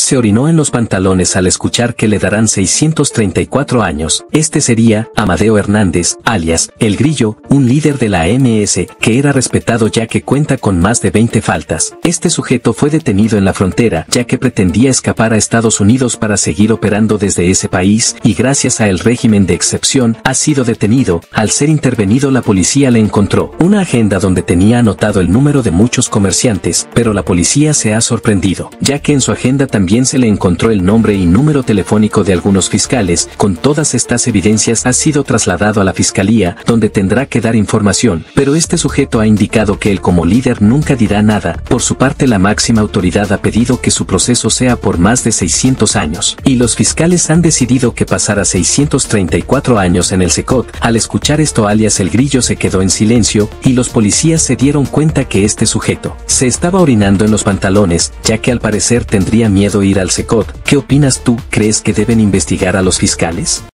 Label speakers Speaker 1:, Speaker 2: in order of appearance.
Speaker 1: se orinó en los pantalones al escuchar que le darán 634 años. Este sería Amadeo Hernández, alias El Grillo, un líder de la MS, que era respetado ya que cuenta con más de 20 faltas. Este sujeto fue detenido en la frontera, ya que pretendía escapar a Estados Unidos para seguir operando desde ese país, y gracias al régimen de excepción, ha sido detenido. Al ser intervenido, la policía le encontró una agenda donde tenía anotado el número de muchos comerciantes, pero la policía se ha sorprendido, ya que en su agenda también se le encontró el nombre y número telefónico de algunos fiscales. Con todas estas evidencias ha sido trasladado a la fiscalía, donde tendrá que dar información, pero este sujeto ha indicado que él como líder nunca dirá nada. Por su parte, la máxima autoridad ha pedido que su proceso sea por más de 600 años, y los fiscales han decidido que pasará 634 años en el Secot. Al escuchar esto, alias El Grillo se quedó en silencio, y los policías se dieron cuenta que este sujeto se estaba orinando en los pantalones, ya que al parecer tendría miedo ir al Secot. ¿Qué opinas tú? ¿Crees que deben investigar a los fiscales?